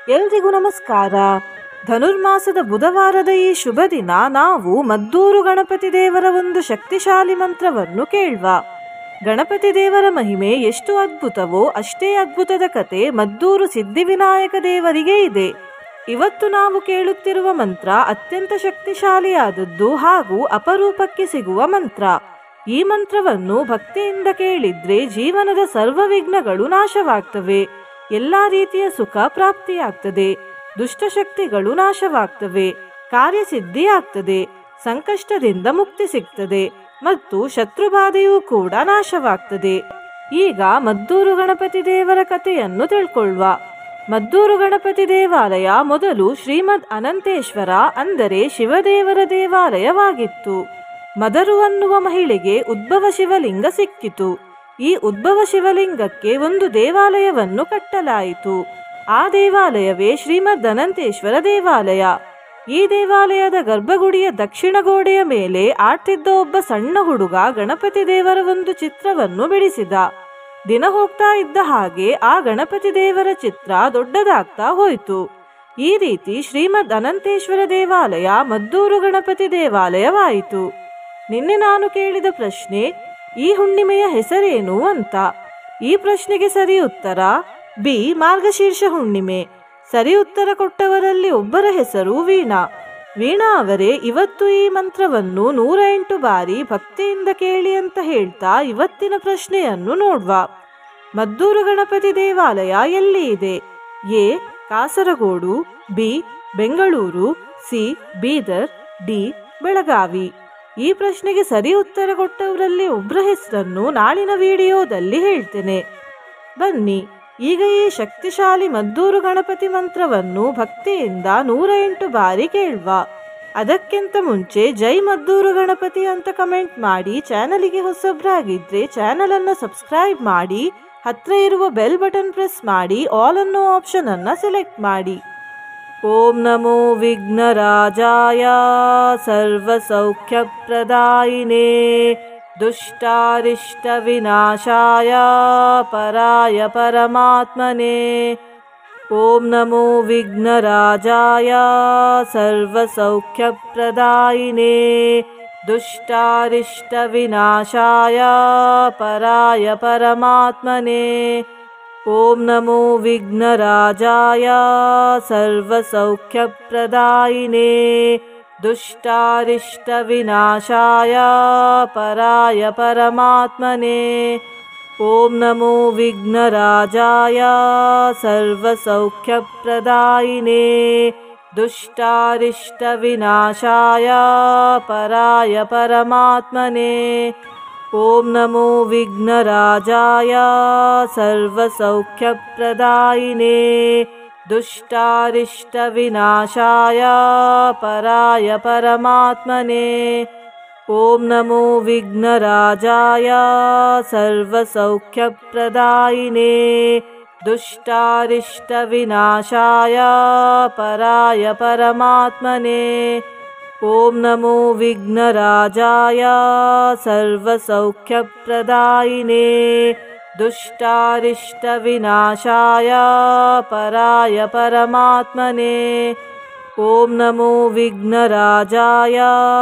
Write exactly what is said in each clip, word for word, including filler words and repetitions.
ಎಲ್ರಿಗೂ ನಮಸ್ಕಾರ. ಧನುರ್ಮಾಸದ ಬುಧವಾರದ ಈ ಶುಭ ದಿನ ನಾವು ಮದ್ದೂರು ಗಣಪತಿ ದೇವರ ಒಂದು ಶಕ್ತಿಶಾಲಿ ಮಂತ್ರವನ್ನು ಕೇಳುವ. ಗಣಪತಿ ದೇವರ ಮಹಿಮೆ ಎಷ್ಟು ಅದ್ಭುತವೋ ಅಷ್ಟೇ ಅದ್ಭುತದ ಕತೆ ಮದ್ದೂರು ಸಿದ್ಧಿವಿನಾಯಕ ದೇವರಿಗೆ ಇದೆ. ಇವತ್ತು ನಾವು ಕೇಳುತ್ತಿರುವ ಮಂತ್ರ ಅತ್ಯಂತ ಶಕ್ತಿಶಾಲಿಯಾದದ್ದು ಹಾಗೂ ಅಪರೂಪಕ್ಕೆ ಸಿಗುವ ಮಂತ್ರ. ಈ ಮಂತ್ರವನ್ನು ಭಕ್ತಿಯಿಂದ ಕೇಳಿದ್ರೆ ಜೀವನದ ಸರ್ವ ವಿಘ್ನಗಳು ನಾಶವಾಗ್ತವೆ, ಎಲ್ಲ ರೀತಿಯ ಸುಖ ಪ್ರಾಪ್ತಿಯಾಗ್ತದೆ, ದುಷ್ಟಶಕ್ತಿಗಳು ನಾಶವಾಗ್ತವೆ, ಕಾರ್ಯಸಿದ್ಧಿಯಾಗ್ತದೆ, ಸಂಕಷ್ಟದಿಂದ ಮುಕ್ತಿ ಸಿಗ್ತದೆ ಮತ್ತು ಶತ್ರುಬಾಧೆಯೂ ಕೂಡ ನಾಶವಾಗ್ತದೆ. ಈಗ ಮದ್ದೂರು ಗಣಪತಿ ದೇವರ ಕಥೆಯನ್ನು ತಿಳ್ಕೊಳ್ಳುವ. ಮದ್ದೂರು ಗಣಪತಿ ದೇವಾಲಯ ಮೊದಲು ಶ್ರೀಮದ್ ಅನಂತೇಶ್ವರ ಅಂದರೆ ಶಿವದೇವರ ದೇವಾಲಯವಾಗಿತ್ತು. ಮದರು ಅನ್ನುವ ಮಹಿಳೆಗೆ ಉದ್ಭವ ಶಿವಲಿಂಗ ಸಿಕ್ಕಿತು. ಈ ಉದ್ಭವ ಶಿವಲಿಂಗಕ್ಕೆ ಒಂದು ದೇವಾಲಯವನ್ನು ಕಟ್ಟಲಾಯಿತು. ಆ ದೇವಾಲಯವೇ ಶ್ರೀಮದ್ ಅನಂತೇಶ್ವರ ದೇವಾಲಯ. ಈ ದೇವಾಲಯದ ಗರ್ಭಗುಡಿಯ ದಕ್ಷಿಣ ಗೋಡೆಯ ಮೇಲೆ ಆಡ್ತಿದ್ದ ಒಬ್ಬ ಸಣ್ಣ ಹುಡುಗ ಗಣಪತಿ ದೇವರ ಒಂದು ಚಿತ್ರವನ್ನು ಬಿಡಿಸಿದ. ದಿನ ಹೋಗ್ತಾ ಇದ್ದ ಹಾಗೆ ಆ ಗಣಪತಿ ದೇವರ ಚಿತ್ರ ದೊಡ್ಡದಾಗ್ತಾ ಹೋಯಿತು. ಈ ರೀತಿ ಶ್ರೀಮದ್ ಅನಂತೇಶ್ವರ ದೇವಾಲಯ ಮದ್ದೂರು ಗಣಪತಿ ದೇವಾಲಯವಾಯಿತು. ನಿನ್ನೆ ನಾನು ಕೇಳಿದ ಪ್ರಶ್ನೆ, ಈ ಹುಣ್ಣಿಮೆಯ ಹೆಸರೇನು ಅಂತ. ಈ ಪ್ರಶ್ನೆಗೆ ಸರಿ ಉತ್ತರ ಬಿ, ಮಾರ್ಗಶೀರ್ಷ ಹುಣ್ಣಿಮೆ. ಸರಿ ಉತ್ತರ ಕೊಟ್ಟವರಲ್ಲಿ ಒಬ್ಬರ ಹೆಸರು ವೀಣಾ. ವೀಣಾ ಅವರೇ ಇವತ್ತು ಈ ಮಂತ್ರವನ್ನು ನೂರ ಎಂಟು ಬಾರಿ ಭಕ್ತಿಯಿಂದ ಕೇಳಿ ಅಂತ ಹೇಳ್ತಾ ಇವತ್ತಿನ ಪ್ರಶ್ನೆಯನ್ನು ನೋಡುವ. ಮದ್ದೂರು ಗಣಪತಿ ದೇವಾಲಯ ಎಲ್ಲಿ ಇದೆ? A, Kasaragod, B, Bengaluru, C, Bidar, D, Belagavi. ಈ ಪ್ರಶ್ನೆಗೆ ಸರಿ ಉತ್ತರ ಕೊಟ್ಟವರಲ್ಲಿ ಒಬ್ಬರ ಹೆಸರನ್ನು ನಾಳಿನ ವಿಡಿಯೋದಲ್ಲಿ ಹೇಳ್ತೇನೆ. ಬನ್ನಿ ಈಗ ಈ ಶಕ್ತಿಶಾಲಿ ಮದ್ದೂರು ಗಣಪತಿ ಮಂತ್ರವನ್ನು ಭಕ್ತಿಯಿಂದ ನೂರ ಎಂಟು ಬಾರಿ ಕೇಳುವ. ಅದಕ್ಕಿಂತ ಮುಂಚೆ ಜೈ ಮದ್ದೂರು ಗಣಪತಿ ಅಂತ ಕಮೆಂಟ್ ಮಾಡಿ, ಚಾನಲಿಗೆ ಹೊಸಬ್ರಾಗಿದ್ರೆ ಚಾನಲ್ ಅನ್ನು ಸಬ್ಸ್ಕ್ರೈಬ್ ಮಾಡಿ, ಹತ್ರ ಇರುವ ಬೆಲ್ ಬಟನ್ ಪ್ರೆಸ್ ಮಾಡಿ, ಆಲ್ ಅನ್ನೋ ಆಪ್ಷನ್ ಅನ್ನ ಸೆಲೆಕ್ಟ್ ಮಾಡಿ. ಓಂ ನಮೋ ವಿಘ್ನರಾಜಾಯ ಸರ್ವಸೌಖ್ಯಪ್ರದಾಯಿನೇ ದುಷ್ಟಾರಿಷ್ಟ ವಿನಾಶಾಯ ಪರಾಯ ಪರಮಾತ್ಮನೇ. ಓಂ ನಮೋ ವಿಘ್ನರಾಜಾಯ ಸರ್ವಸೌಖ್ಯಪ್ರದಾಯಿನೇ ದುಷ್ಟಾರಿಷ್ಟ ವಿನಾಶಾಯ ಪರಾಯ ಪರಮಾತ್ಮನೇ. ಓಂ ನಮೋ ವಿಘ್ನರಾಜಾಯ ಸರ್ವಸೌಖ್ಯಪ್ರದಾಯಿನೇ ದುಷ್ಟಾರಿಷ್ಟ ವಿನಾಶಾಯ ಪರಾಯ ಪರಮಾತ್ಮನೇ. ಓಂ ನಮೋ ವಿಘ್ನರಾಜಾಯ ಸರ್ವಸೌಖ್ಯಪ್ರದಾಯಿನೇ ದುಷ್ಟಾರಿಷ್ಟ ವಿನಾಶಾಯ ಪರಾಯ ಪರಮಾತ್ಮನೇ. ಓಂ ನಮೋ ವಿಘ್ನರಾಜಾಯ ಸರ್ವಸೌಖ್ಯಪ್ರದಾಯಿನೇ ದುಷ್ಟಾರಿಷ್ಟ ವಿನಾಶಾಯ ಪರಾಯ ಪರಮಾತ್ಮನೇ. ಓಂ ನಮೋ ವಿಘ್ನರಾಜಾಯ ಸರ್ವಸೌಖ್ಯಪ್ರದಾಯಿನೇ ದುಷ್ಟಾರಿಷ್ಟ ವಿನಾಶಾಯ ಪರಾಯ ಪರಮಾತ್ಮನೇ. ಓಂ ನಮೋ ವಿಘ್ನರಾಜಾಯ ಸರ್ವಸೌಖ್ಯಪ್ರದಾಯಿನೇ ದುಷ್ಟಾರಿಷ್ಟ ವಿನಾಶಾಯ ಪರಾಯ ಪರಮಾತ್ಮನೇ. ಓಂ ನಮೋ ವಿಘ್ನರಾಜಾಯ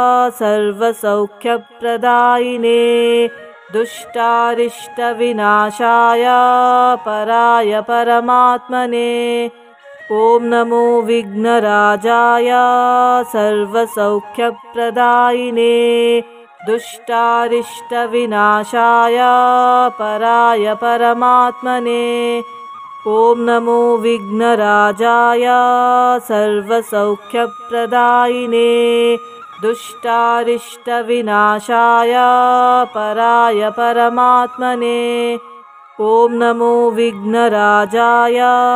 ಸರ್ವಸೌಖ್ಯಪ್ರದಾಯಿನೇ ದುಷ್ಟಾರಿಷ್ಟ ವಿನಾಶಾಯ ಪರಾಯ ಪರಮಾತ್ಮನೇ. ಓಂ ನಮೋ ವಿಘ್ನರಾಜಾಯ ಸರ್ವಸೌಖ್ಯಪ್ರದಾಯಿನೇ ದುಷ್ಟಾರಿಷ್ಟ ವಿನಾಶಾಯ ಪರಾಯ ಪರಮಾತ್ಮನೇ. ಓಂ ನಮೋ ವಿಘ್ನರಾಜಾಯ ಸರ್ವಸೌಖ್ಯಪ್ರದಾಯಿನೇ ದುಷ್ಟಾರಿಷ್ಟ ವಿನಾಶಾಯ ಪರಾಯ ಪರಮಾತ್ಮನೇ. ಓಂ ನಮೋ ವಿಘ್ನರಾಜಾಯ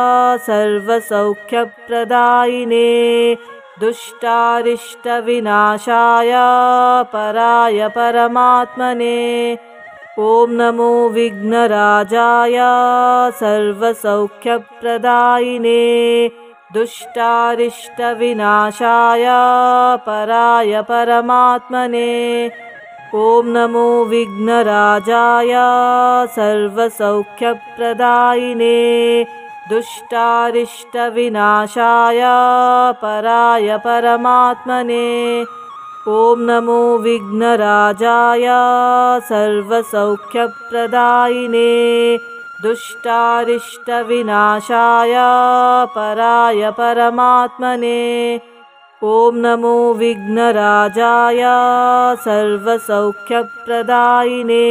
ಸರ್ವಸೌಖ್ಯಪ್ರದಾಯಿನೇ ದುಷ್ಟಾರಿಷ್ಟ ವಿನಾಶಾಯ ಪರಾಯ ಪರಮಾತ್ಮನೇ. ಓಂ ನಮೋ ವಿಘ್ನರಾಜಾಯ ಸರ್ವಸೌಖ್ಯಪ್ರದಾಯಿನೇ ದುಷ್ಟಾರಿಷ್ಟ ವಿನಾಶಾಯ ಪರಾಯ ಪರಮಾತ್ಮನೇ. ಓಂ ನಮೋ ವಿಘ್ನರಾಜಾಯ ಸರ್ವಸೌಖ್ಯಪ್ರದಾಯಿನೇ दुष्टारिष्टविनाशाय पराय परमात्मने। ॐ नमो विघ्नराजाय सर्वसौख्यप्रदायिने दुष्टारिष्टविनाशाय पराय परमात्मने। ॐ नमो विघ्नराजाय सर्वसौख्यप्रदायिने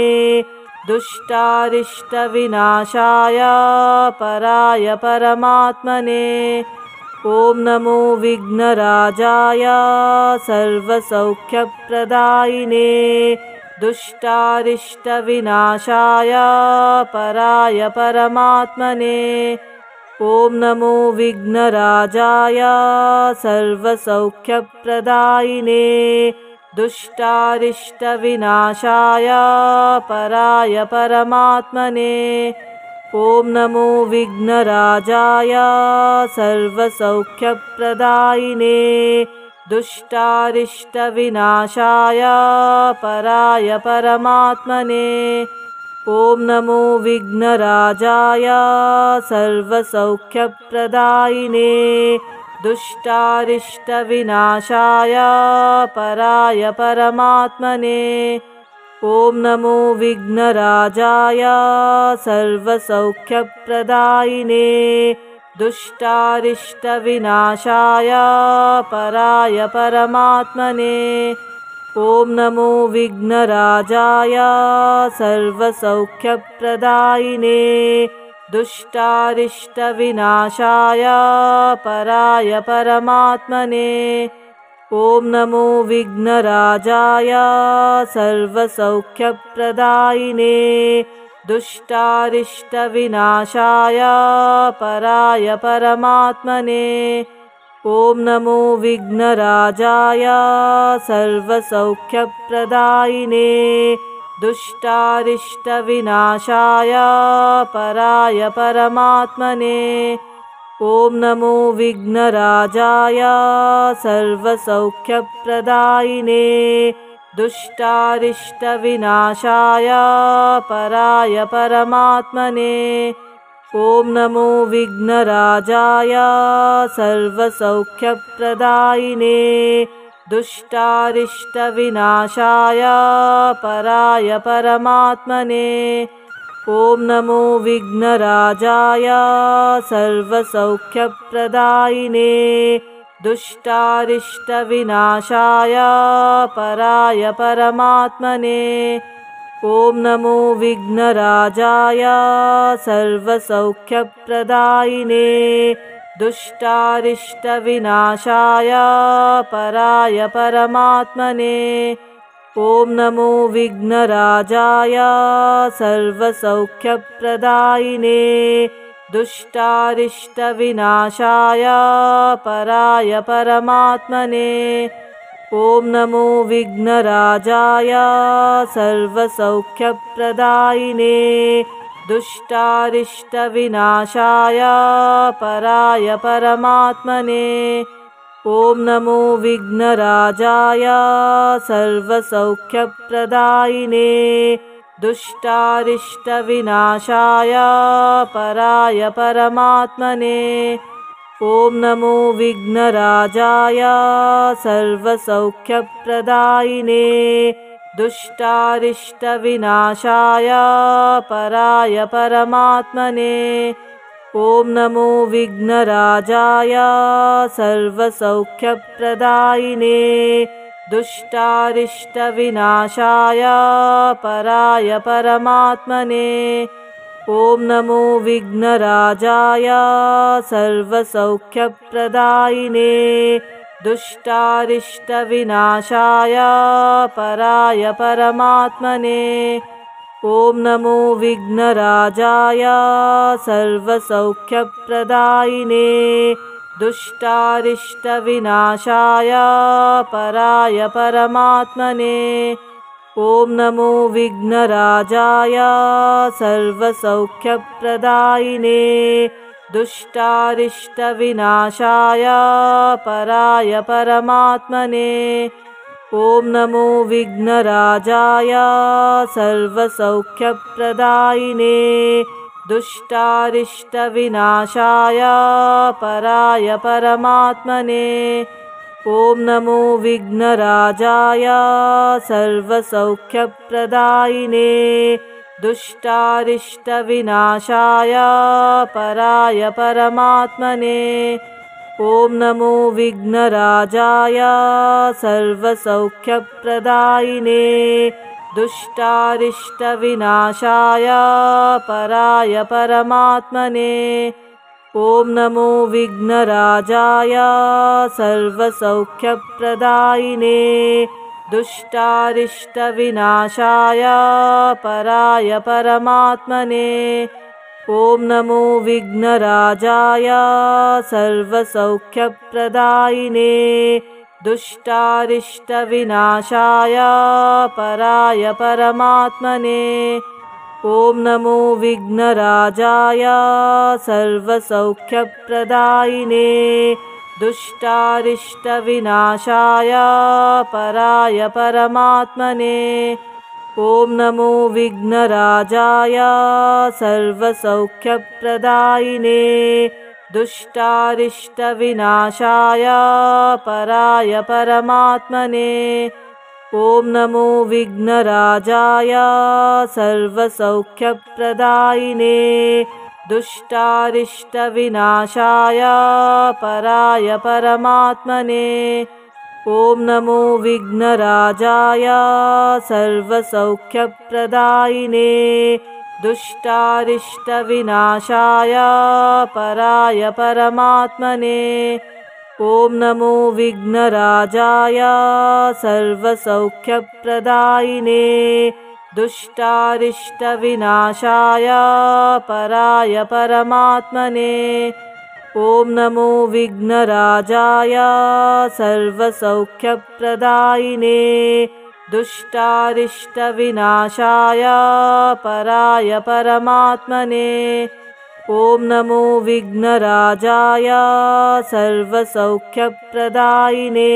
दुष्टारिष्टविनाशाय पराय परमात्मने। ॐ नमो विघ्नराजाय सर्वसौख्यप्रदायिने दुष्टारिष्टविनाशाय पराय परमात्मने। ॐ नमो विघ्नराजाय सर्वसौख्यप्रदायिने दुष्टारिष्टविनाशाय पराय परमात्मने। ॐ नमो विघ्नराजाय सर्वसौख्यप्रदायिने दुष्टारिष्टविनाशाय पराय परमात्मने। ॐ नमो विघ्नराजाय सर्वसौख्यप्रदायिने दुष्टारिष्टविनाशाय पराय परमात्मने। ॐ नमो विघ्नराजाय सर्वसौख्यप्रदायिने दुष्टारिष्टविनाशाय पराय परमात्मने। ॐ नमो विघ्नराजाय सर्वसौख्यप्रदायिने दुष्टारिष्टविनाशाय पराय परमात्मने। ॐ नमो विघ्नराजाय सर्वसौख्यप्रदायिने दुष्टारिष्टविनाशाय पराय परमात्मने। ॐ नमो विघ्नराजाय सर्वसौख्यप्रदायिने दुष्टारिष्टविनाशाय पराय परमात्मने। ॐ नमो विघ्नराजाय सर्वसौख्यप्रदायिने दुष्टारिष्टविनाशाय पराय परमात्मने। ॐ नमो विघ्नराजाय सर्वसौख्यप्रदायिने दुष्टारिष्टविनाशाय पराय परमात्मने। ॐ नमो विघ्नराजाय सर्वसौख्यप्रदायिने दुष्टारिष्टविनाशाय पराय परमात्मने। ॐ नमो विघ्नराजाय सर्वसौख्यप्रदायिने दुष्टारिष्टविनाशाय पराय परमात्मने। ॐ नमो विघ्नराजाय सर्वसौख्यप्रदायिने दुष्टारिष्टविनाशाय पराय परमात्मने। ॐ नमो विघ्नराजाय सर्वसौख्यप्रदायिने दुष्टारिष्टविनाशाय पराय परमात्मने। ॐ नमो विघ्नराजाय सर्वसौख्यप्रदायिने दुष्टारिष्टविनाशाय पराय परमात्मने। ॐ नमो विघ्नराजाय सर्वसौख्यप्रदायिने दुष्टारिष्टविनाशाय पराय परमात्मने। ॐ नमो विघ्नराजाय सर्वसौख्यप्रदायिने दुष्टारिष्टविनाशाय पराय परमात्मने। ॐ नमो विघ्नराजाय सर्वसौख्यप्रदायिने दुष्टारिष्टविनाशाय पराय परमात्मने। ॐ नमो विघ्नराजाय सर्वसौख्यप्रदायिने दुष्टारिष्टविनाशाय पराय परमात्मने। ॐ नमो विघ्नराजाय सर्वसौख्यप्रदायिने दुष्टारिष्टविनाशाय पराय परमात्मने। ॐ नमो विघ्नराजाय सर्वसौख्यप्रदायिने दुष्टारिष्टविनाशाय पराय परमात्मने। ॐ नमो विघ्नराजाय सर्वसौख्यप्रदायिने दुष्टारिष्टविनाशाय पराय परमात्मने। ॐ नमो विघ्नराजाय सर्वसौख्यप्रदायिने दुष्टारिष्टविनाशाय पराय परमात्मने। ॐ नमो विघ्नराजाय सर्वसौख्यप्रदायिने दुष्टारिष्टविनाशाय पराय परमात्मने। ॐ नमो विघ्नराजाय सर्वसौख्यप्रदायिने दुष्टारिष्टविनाशाय पराय परमात्मने। ॐ नमो विघ्नराजाय सर्वसौख्यप्रदायिने दुष्टारिष्टविनाशाय पराय परमात्मने। ॐ नमो विघ्नराजाय सर्वसौख्यप्रदायिने दुष्टारिष्टविनाशाय पराय परमात्मने। ॐ नमो विघ्नराजाय सर्वसौख्यप्रदायिने दुष्टारिष्टविनाशाय पराय परमात्मने। ॐ नमो विघ्नराजाय सर्वसौख्यप्रदायिने दुष्टारिष्टविनाशाय पराय परमात्मने। ॐ नमो विघ्नराजाय सर्वसौख्यप्रदायिने दुष्टारिष्टविनाशाय पराय परमात्मने। ॐ नमो विघ्नराजाय सर्वसौख्यप्रदायिने दुष्टारिष्टविनाशाय पराय परमात्मने। ॐ नमो विघ्नराजाय सर्वसौख्यप्रदायिने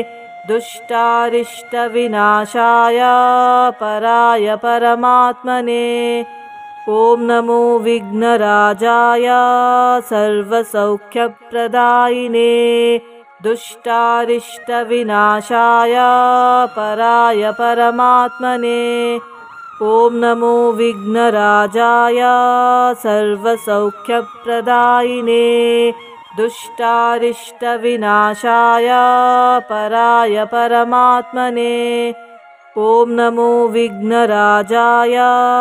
दुष्टारिष्टविनाशाय पराय परमात्मने। ॐ नमो विघ्नराजाय सर्वसौख्यप्रदायिने दुष्टारिष्टविनाशाय पराय परमात्मने। ॐ नमो विघ्नराजाय सर्वसौख्यप्रदायिने दुष्टारिष्टविनाशाय पराय परमात्मने। ॐ नमो विघ्नराजाय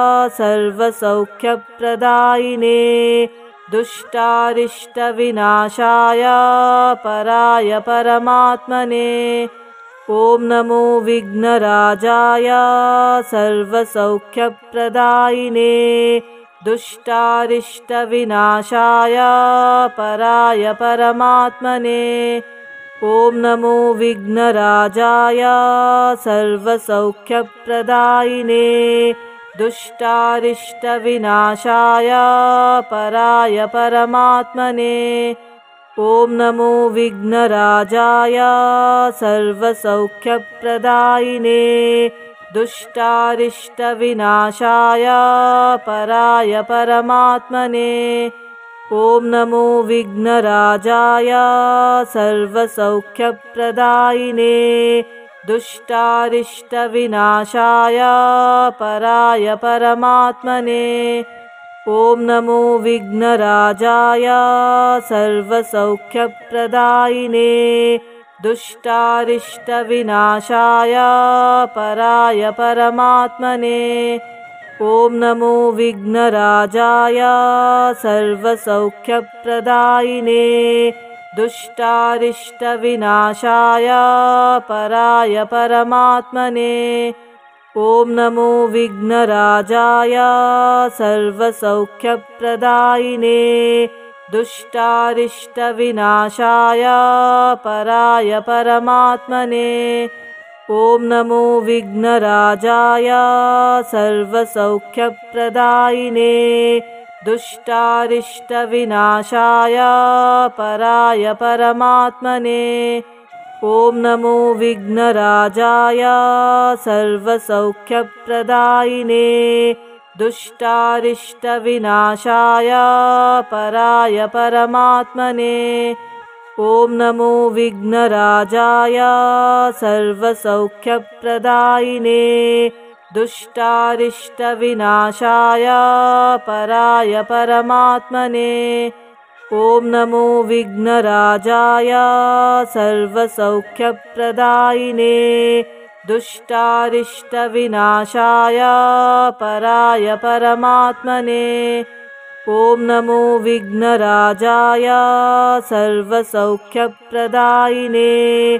सर्वसौख्यप्रदायिने दुष्टारिष्टविनाशाय पराय परमात्मने। ॐ नमो विघ्नराजाय सर्वसौख्यप्रदायिने दुष्टारिष्टविनाशाय पराय परमात्मने। ॐ नमो विघ्नराजाय सर्वसौख्यप्रदायिने दुष्टारिष्टविनाशाय पराय परमात्मने। ॐ नमो विघ्नराजाय सर्वसौख्यप्रदायिने दुष्टारिष्टविनाशाय पराय परमात्मने। ॐ नमो विघ्नराजाय सर्वसौख्यप्रदायिने दुष्टारिष्टविनाशाय पराय परमात्मने। ॐ नमो विघ्नराजाय सर्वसौख्यप्रदायिने दुष्टारिष्टविनाशाय पराय परमात्मने। ॐ नमो विघ्नराजाय सर्वसौख्यप्रदायिने दुष्टारिष्टविनाशाय पराय परमात्मने। ॐ नमो विघ्नराजाय सर्वसौख्यप्रदायिने दुष्टारिष्टविनाशाय पराय परमात्मने। ॐ नमो विघ्नराजाय सर्वसौख्यप्रदायिने दुष्टारिष्टविनाशाय पराय परमात्मने। ॐ नमो विघ्नराजाय सर्वसौख्यप्रदायिने दुष्टारिष्टविनाशाय पराय परमात्मने। ॐ नमो विघ्नराजाय सर्वसौख्यप्रदायिने दुष्टारिष्टविनाशाय पराय परमात्मने। ॐ नमो विघ्नराजाय सर्वसौख्यप्रदायिने दुष्टारिष्टविनाशाय पराय परमात्मने। ॐ नमो विघ्नराजाय सर्वसौख्यप्रदायिने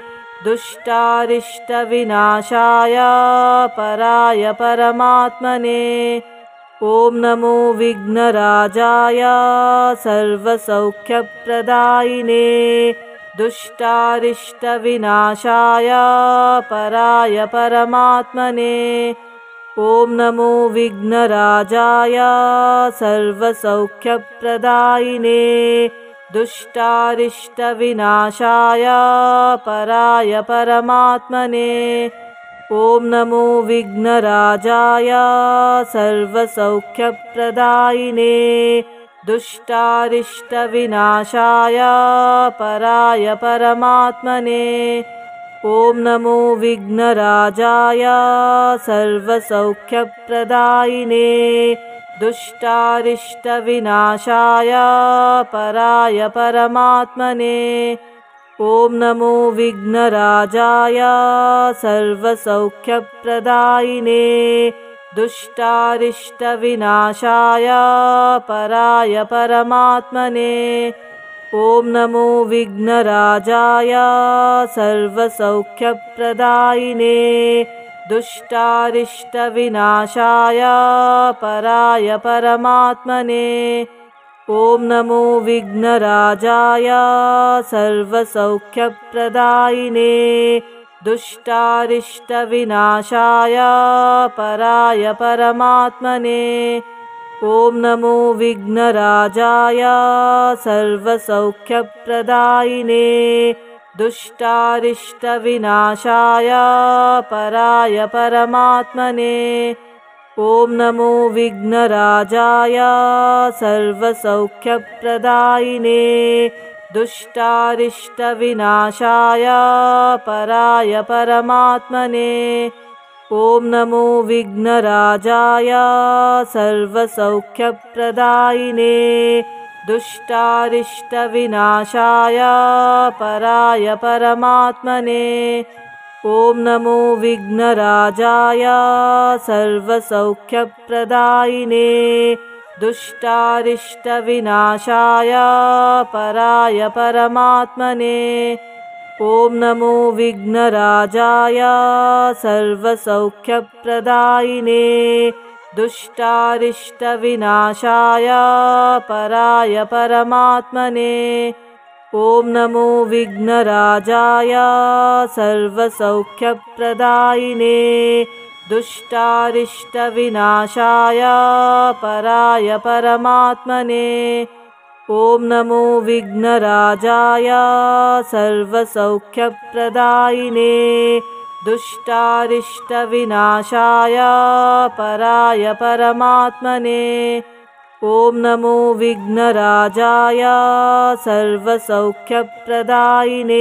दुष्टारिष्टविनाशाय पराय परमात्मने। ॐ नमो विघ्नराजाय सर्वसौख्यप्रदायिने दुष्टारिष्टविनाशाय पराय परमात्मने। ॐ नमो विघ्नराजाय सर्वसौख्यप्रदायिने दुष्टारिष्टविनाशाय पराय परमात्मने। ॐ नमो विघ्नराजाय सर्वसौख्यप्रदायिने दुष्टारिष्टविनाशाय पराय परमात्मने। ॐ नमो विघ्नराजाय सर्वसौख्यप्रदायिने दुष्टारिष्टविनाशाय पराय परमात्मने। ॐ नमो विघ्नराजाय सर्वसौख्यप्रदायिने दुष्टारिष्टविनाशाय पराय परमात्मने। ॐ नमो विघ्नराजाय सर्वसौख्यप्रदायिने दुष्टारिष्टविनाशाय पराय परमात्मने। ॐ नमो विघ्नराजाय सर्वसौख्यप्रदायिने दुष्टारिष्टविनाशाय पराय परमात्मने। ॐ नमो विघ्नराजाय सर्वसौख्यप्रदायिने दुष्टारिष्टविनाशाय पराय परमात्मने। ॐ नमो विघ्नराजाय सर्वसौख्यप्रदायिने दुष्टारिष्टविनाशाय पराय परमात्मने। ॐ नमो विघ्नराजाय सर्वसौख्यप्रदायिने दुष्टारिष्टविनाशाय पराय परमात्मने। ॐ नमो विघ्नराजाय सर्वसौख्यप्रदायिने दुष्टारिष्टविनाशाय पराय परमात्मने। ॐ नमो विघ्नराजाय सर्वसौख्यप्रदायिने दुष्टारिष्टविनाशाय पराय परमात्मने। ॐ नमो विघ्नराजाय सर्वसौख्यप्रदायिने दुष्टारिष्टविनाशाय पराय परमात्मने। ॐ नमो विघ्नराजाय सर्वसौख्यप्रदायिने दुष्टारिष्टविनाशाय पराय परमात्मने। ॐ नमो विघ्नराजाय सर्वसौख्यप्रदायिने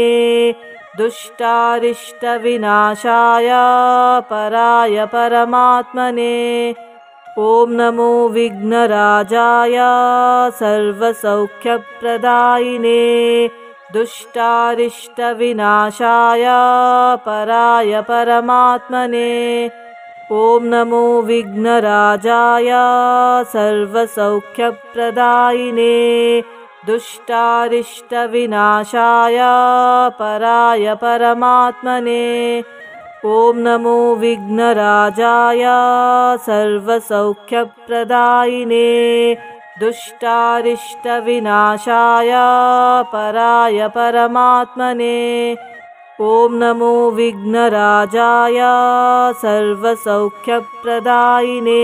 दुष्टारिष्टविनाशाय पराय परमात्मने। ॐ नमो विघ्नराजाय सर्वसौख्यप्रदायिने दुष्टारिष्टविनाशाय पराय परमात्मने। ॐ नमो विघ्नराजाय सर्वसौख्यप्रदायिने दुष्टारिष्टविनाशाय पराय परमात्मने। ॐ नमो विघ्नराजाय सर्वसौख्यप्रदायिने दुष्टारिष्टविनाशाय पराय परमात्मने। ॐ नमो विघ्नराजाय सर्वसौख्यप्रदायिने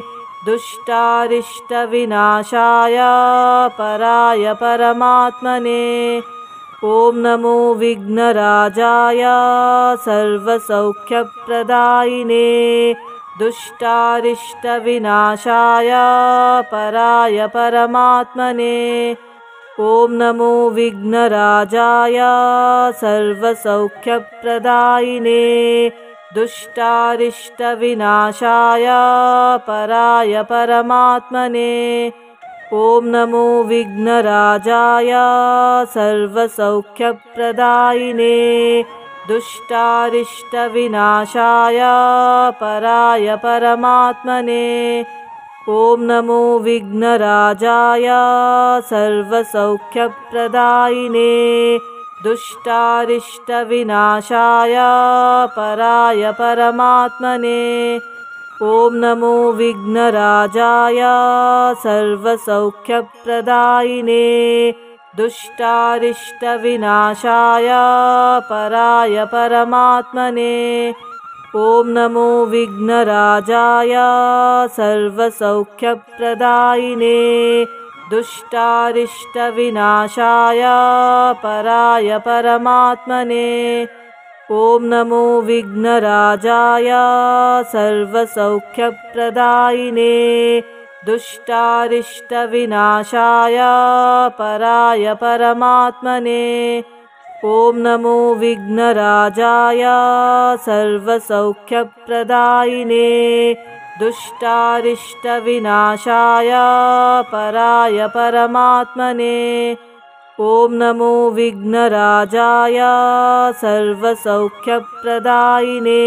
दुष्टारिष्टविनाशाय पराय परमात्मने। ॐ नमो विघ्नराजाय सर्वसौख्यप्रदायिने दुष्टारिष्टविनाशाय पराय परमात्मने। ॐ नमो विघ्नराजाय सर्वसौख्यप्रदायिने दुष्टारिष्टविनाशाय पराय परमात्मने। ॐ नमो विघ्नराजाय सर्वसौख्यप्रदायिने दुष्टारिष्टविनाशाय पराय परमात्मने। ॐ नमो विघ्नराजाय सर्वसौख्यप्रदायिने दुष्टारिष्टविनाशाय पराय परमात्मने। ॐ नमो विघ्नराजाय सर्वसौख्यप्रदायिने दुष्टारिष्टविनाशाय पराय परमात्मने। ॐ नमो विघ्नराजाय सर्वसौख्यप्रदायिने दुष्टारिष्टविनाशाय पराय परमात्मने। ॐ नमो विघ्नराजाय सर्वसौख्यप्रदायिने दुष्टारिष्टविनाशाय पराय परमात्मने। ॐ नमो विघ्नराजाय सर्वसौख्यप्रदायिने दुष्टारिष्टविनाशाय पराय परमात्मने। ॐ नमो विघ्नराजाय सर्वसौख्यप्रदायिने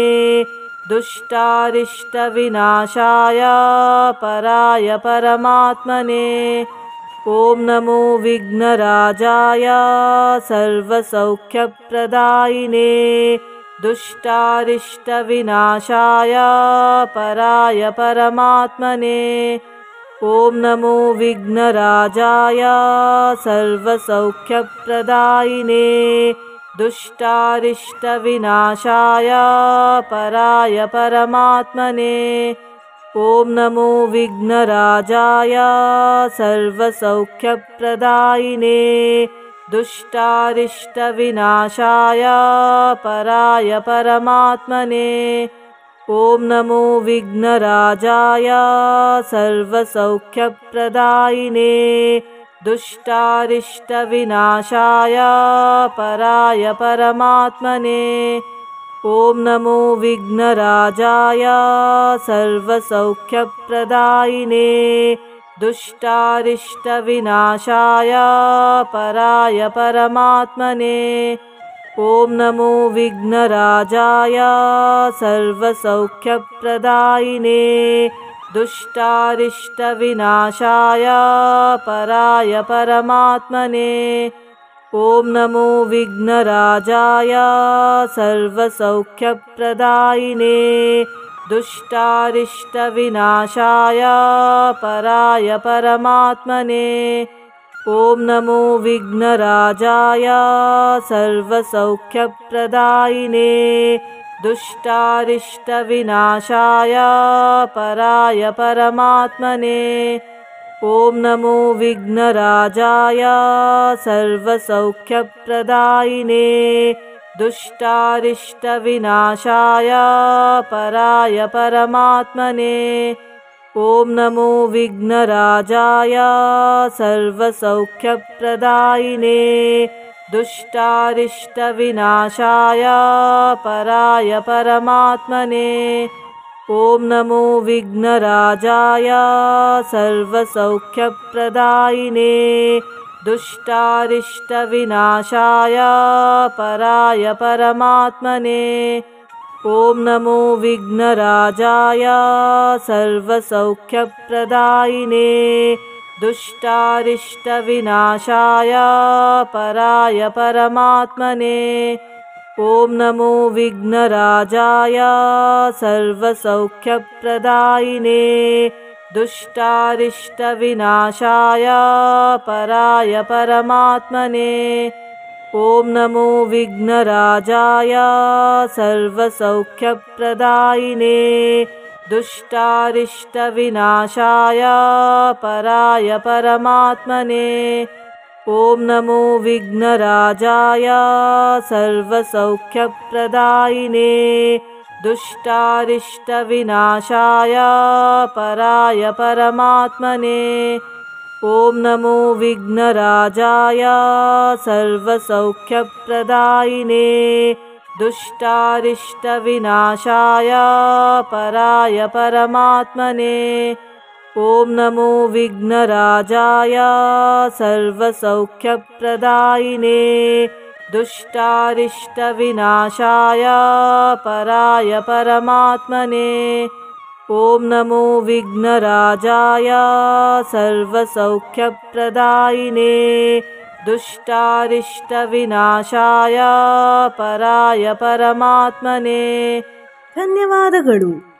दुष्टारिष्टविनाशाय पराय परमात्मने। ॐ नमो विघ्नराजाय सर्वसौख्यप्रदायिने दुष्टारिष्टविनाशाय पराय परमात्मने। ॐ नमो विघ्नराजाय सर्वसौख्यप्रदायिने दुष्टारिष्टविनाशाय पराय परमात्मने। ॐ नमो विघ्नराजाय सर्वसौख्यप्रदायिने दुष्टारिष्टविनाशाय पराय परमात्मने। ॐ नमो विघ्नराजाय सर्वसौख्यप्रदायिने दुष्टारिष्टविनाशाय पराय परमात्मने। ॐ नमो विघ्नराजाय सर्वसौख्यप्रदायिने दुष्टारिष्टविनाशाय पराय परमात्मने। ॐ नमो विघ्नराजाय सर्वसौख्यप्रदायिने दुष्टारिष्टविनाशाय पराय परमात्मने। ॐ नमो विघ्नराजाय सर्वसौख्यप्रदायिने दुष्टारिष्टविनाशाय पराय परमात्मने। ॐ नमो विघ्नराजाय सर्वसौख्यप्रदायिने दुष्टारिष्टविनाशाय पराय परमात्मने। ॐ नमो विघ्नराजाय सर्वसौख्यप्रदायिने दुष्टारिष्टविनाशाय पराय परमात्मने। ॐ नमो विघ्नराजाय सर्वसौख्यप्रदायिने दुष्टारिष्टविनाशाय पराय परमात्मने। ॐ नमो विघ्नराजाय सर्वसौख्यप्रदायिने दुष्टारिष्टविनाशाय पराय परमात्मने। ॐ नमो विघ्नराजाय सर्वसौख्यप्रदायिने दुष्टारिष्टविनाशाय पराय परमात्मने। ॐ नमो विघ्नराजाय सर्वसौख्यप्रदायिने दुष्टारिष्टविनाशाय पराय परमात्मने। ॐ नमो विघ्नराजाय सर्वसौख्यप्रदायिने दुष्टारिष्टविनाशाय पराय परमात्मने। ॐ नमो विघ्नराजाय सर्वसौख्यप्रदायिने दुष्टारिष्टविनाशाय पराय परमात्मने। ॐ नमो विघ्नराजाय सर्वसौख्यप्रदायिने दुष्टारिष्टविनाशाय पराय परमात्मने। ॐ नमो विघ्नराजाय सर्वसौख्यप्रदायिने दुष्टारिष्टविनाशाय पराय परमात्मने। ॐ नमो विघ्नराजाय सर्वसौख्यप्रदायिने दुष्टारिष्टविनाशाय पराय परमात्मने। ಧನ್ಯವಾದಗಳು।